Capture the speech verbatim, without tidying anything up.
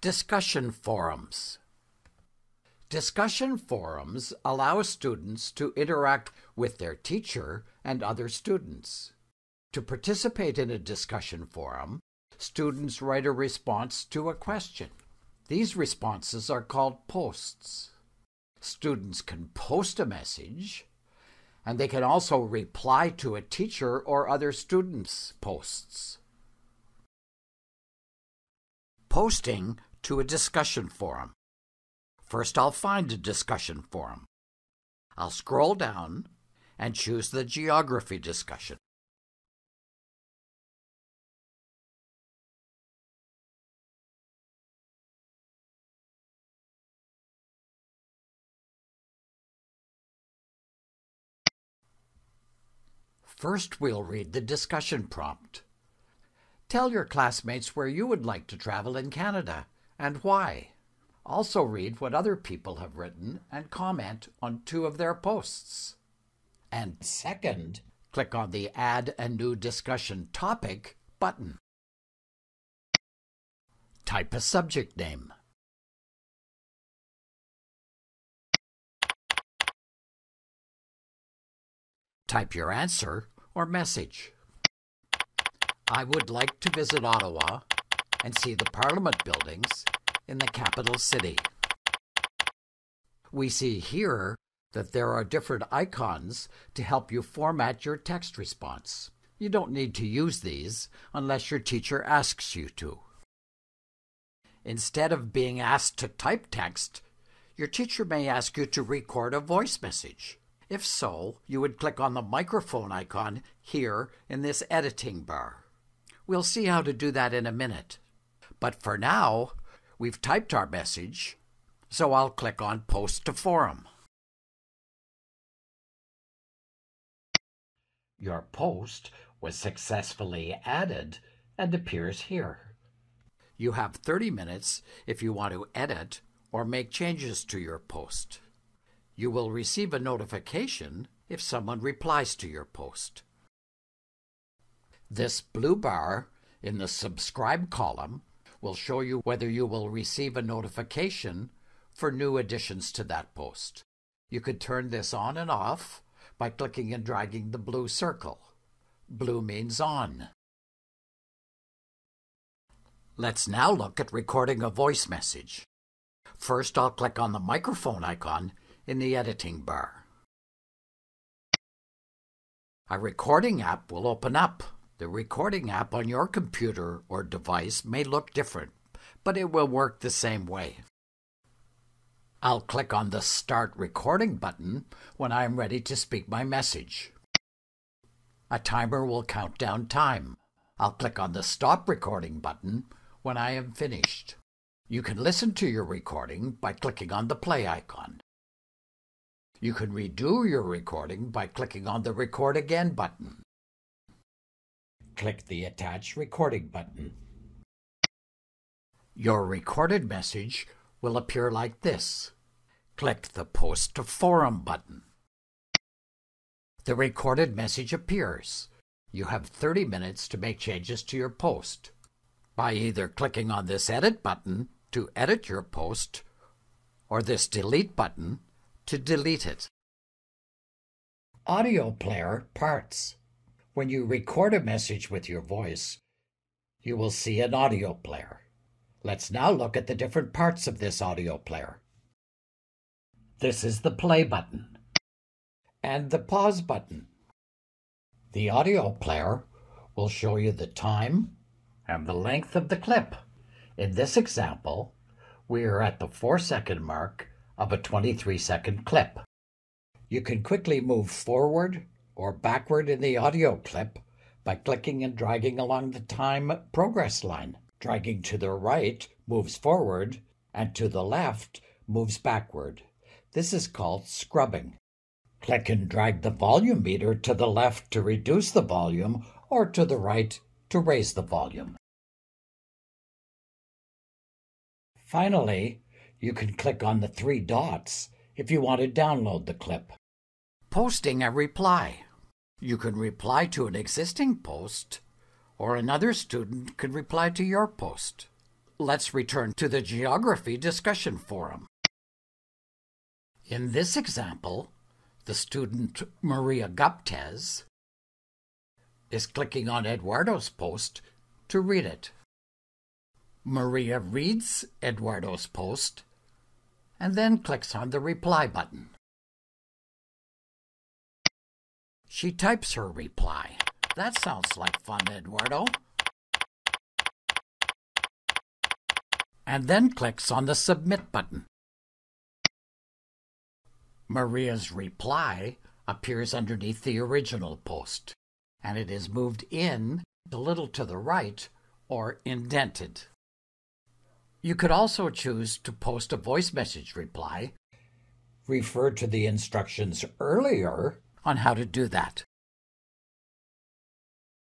Discussion forums. Discussion forums allow students to interact with their teacher and other students. To participate in a discussion forum, students write a response to a question. These responses are called posts. Students can post a message, and they can also reply to a teacher or other students' posts. Posting to a discussion forum. First, I'll find a discussion forum. I'll scroll down and choose the geography discussion. First, we'll read the discussion prompt. Tell your classmates where you would like to travel in Canada and why. Also read what other people have written and comment on two of their posts. And second, click on the Add a New Discussion Topic button. Type a subject name. Type your answer or message. I would like to visit Ottawa and see the Parliament buildings in the capital city. We see here that there are different icons to help you format your text response. You don't need to use these unless your teacher asks you to. Instead of being asked to type text, your teacher may ask you to record a voice message. If so, you would click on the microphone icon here in this editing bar. We'll see how to do that in a minute. But for now, we've typed our message, so I'll click on Post to Forum. Your post was successfully added and appears here. You have thirty minutes if you want to edit or make changes to your post. You will receive a notification if someone replies to your post. This blue bar in the Subscribe column will show you whether you will receive a notification for new additions to that post. You could turn this on and off by clicking and dragging the blue circle. Blue means on. Let's now look at recording a voice message. First, I'll click on the microphone icon in the editing bar. A recording app will open up. The recording app on your computer or device may look different, but it will work the same way. I'll click on the Start Recording button when I am ready to speak my message. A timer will count down time. I'll click on the Stop Recording button when I am finished. You can listen to your recording by clicking on the play icon. You can redo your recording by clicking on the Record Again button. Click the Attach Recording button. Your recorded message will appear like this. Click the Post to Forum button. The recorded message appears. You have thirty minutes to make changes to your post by either clicking on this Edit button to edit your post or this Delete button to delete it. Audio player parts. When you record a message with your voice, you will see an audio player. Let's now look at the different parts of this audio player. This is the play button and the pause button. The audio player will show you the time and the length of the clip. In this example, we are at the four second mark of a twenty-three second clip. You can quickly move forward or backward in the audio clip by clicking and dragging along the time progress line. Dragging to the right moves forward and to the left moves backward. This is called scrubbing. Click and drag the volume meter to the left to reduce the volume or to the right to raise the volume. Finally, you can click on the three dots if you want to download the clip. Posting a reply. You can reply to an existing post, or another student can reply to your post. let's return to the Geography discussion forum. In this example, the student Maria Guptes is clicking on Eduardo's post to read it. Maria reads Eduardo's post and then clicks on the reply button. She types her reply. That sounds like fun, Eduardo. And then clicks on the submit button. Maria's reply appears underneath the original post, and it is moved in a little to the right or indented. You could also choose to post a voice message reply. Refer to the instructions earlier on how to do that.